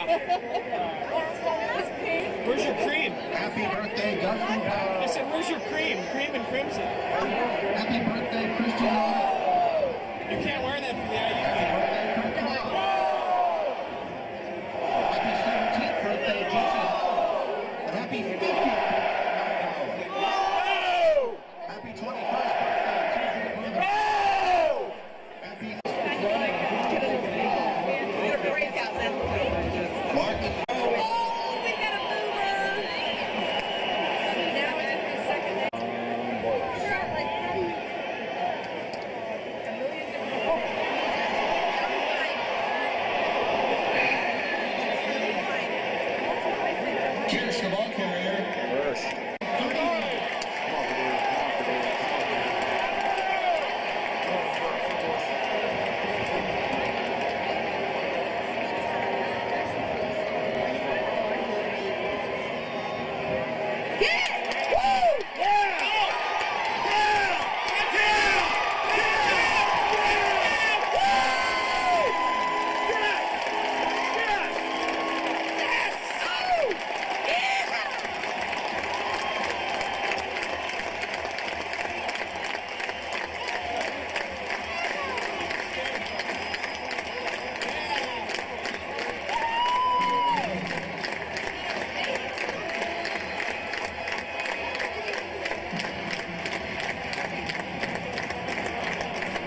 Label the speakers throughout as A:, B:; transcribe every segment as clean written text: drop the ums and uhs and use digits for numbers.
A: Where's your cream?
B: Happy birthday, Dustin Powell.
A: I said, where's your cream? Cream and crimson.
B: Happy birthday, Christian Rhodes.
A: You can't wear that for the IU game.
B: Happy 17th birthday, Jason Hall. And happy 50th birthday, Happy 21st birthday, TJ Brother. Happy Martin. Cheers, the ball carrier.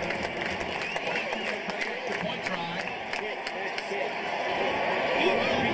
B: Point try.